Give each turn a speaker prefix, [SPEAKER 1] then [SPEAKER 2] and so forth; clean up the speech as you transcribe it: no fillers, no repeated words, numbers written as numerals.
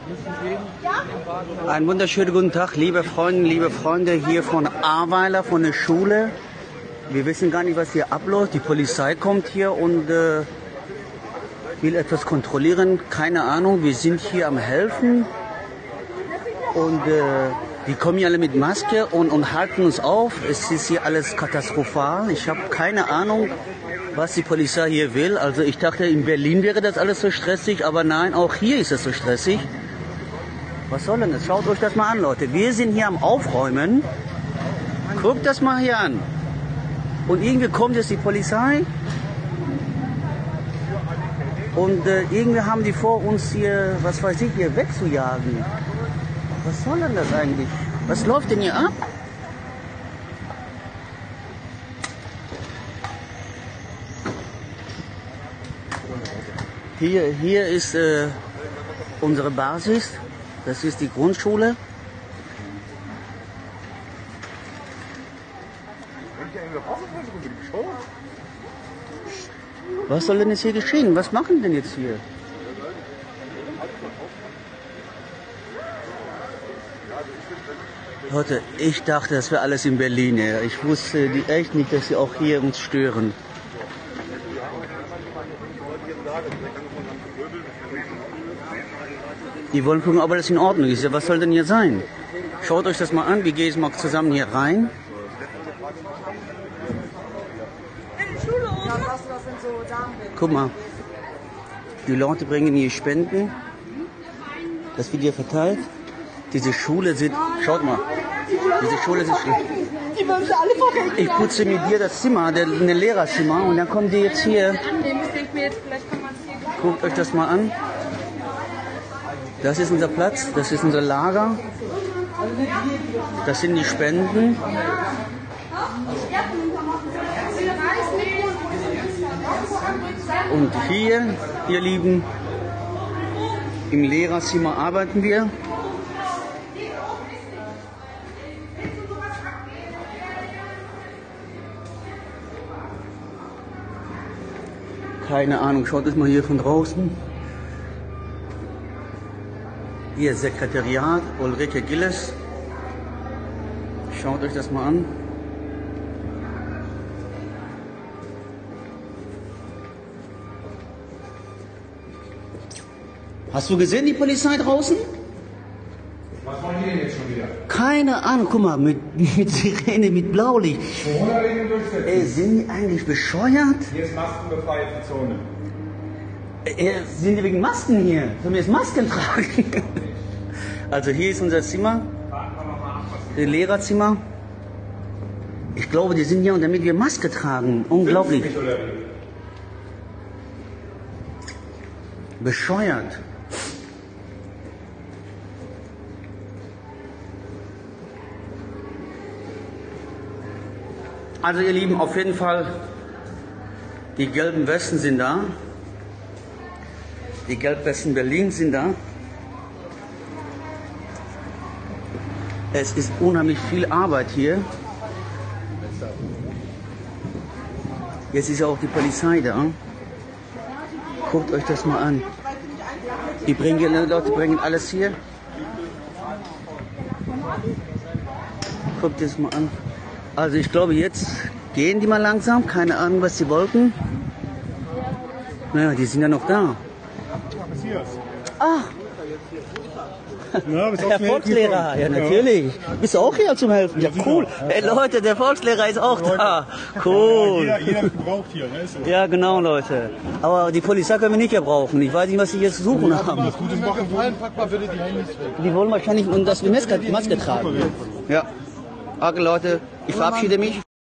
[SPEAKER 1] Einen wunderschönen guten Tag, liebe Freundinnen, liebe Freunde hier von Ahrweiler, von der Schule. Wir wissen gar nicht, was hier abläuft. Die Polizei kommt hier und will etwas kontrollieren. Keine Ahnung, wir sind hier am Helfen. Und die kommen hier alle mit Maske und halten uns auf. Es ist hier alles katastrophal. Ich habe keine Ahnung, was die Polizei hier will. Also ich dachte, in Berlin wäre das alles so stressig, aber nein, auch hier ist es so stressig. Was soll denn das? Schaut euch das mal an, Leute. Wir sind hier am Aufräumen. Guckt das mal hier an. Und irgendwie kommt jetzt die Polizei. Und irgendwie haben die vor, uns hier, was weiß ich, hier wegzujagen. Was soll denn das eigentlich? Was läuft denn hier ab? Hier ist unsere Basis. Das ist die Grundschule. Was soll denn jetzt hier geschehen? Was machen denn jetzt hier? Leute, ich dachte, das wäre alles in Berlin. Ja. Ich wusste echt nicht, dass sie auch hier uns stören. Die wollen gucken, ob alles in Ordnung ist. Ja, was soll denn hier sein? Schaut euch das mal an. Wir gehen jetzt mal zusammen hier rein. Guck mal. Die Leute bringen hier Spenden. Das wird hier verteilt. Diese Schule sind... Schaut mal. Diese Schule sind schlecht. Ich putze mit dir das Zimmer, ein Lehrerzimmer. Und dann kommen die jetzt hier. Guckt euch das mal an. Das ist unser Platz, das ist unser Lager. Das sind die Spenden. Und hier, ihr Lieben, im Lehrerzimmer arbeiten wir. Keine Ahnung, schaut es mal hier von draußen. Hier Sekretariat, Ulrike Gilles. Schaut euch das mal an. Hast du gesehen, die Polizei draußen?
[SPEAKER 2] Was wollen die denn jetzt schon wieder?
[SPEAKER 1] Keine Ahnung, guck mal, mit Sirene, mit Blaulicht.
[SPEAKER 2] Corona-Regeln durchsetzen.
[SPEAKER 1] Ey, sind die eigentlich bescheuert?
[SPEAKER 2] Hier ist maskenbefreite Zone.
[SPEAKER 1] Sind die wegen Masken hier? Sollen wir jetzt Masken tragen? Also hier ist unser Zimmer, das Lehrerzimmer. Ich glaube, die sind hier, damit wir Maske tragen. Unglaublich. Bescheuert. Also ihr Lieben, auf jeden Fall, die gelben Westen sind da. Die Gelbwesten Berlins sind da. Es ist unheimlich viel Arbeit hier. Jetzt ist ja auch die Polizei da. Guckt euch das mal an. Die Leute bringen alles hier. Guckt das mal an. Also ich glaube, jetzt gehen die mal langsam. Keine Ahnung, was sie wollten. Naja, die sind ja noch da. Ach, der Volkslehrer, ja natürlich. Bist du auch hier zum Helfen? Ja, cool. Ey Leute, der Volkslehrer ist auch da. Cool.
[SPEAKER 2] Jeder braucht hier, ne?
[SPEAKER 1] Ja, genau, Leute. Aber die Polizei können wir nicht gebrauchen. Ich weiß nicht, was sie jetzt zu suchen haben.
[SPEAKER 2] Gutes machen wollen, pack mal bitte die Handys weg.
[SPEAKER 1] Die wollen wahrscheinlich, dass wir Maske tragen. Ja. Okay, Leute, ich verabschiede mich.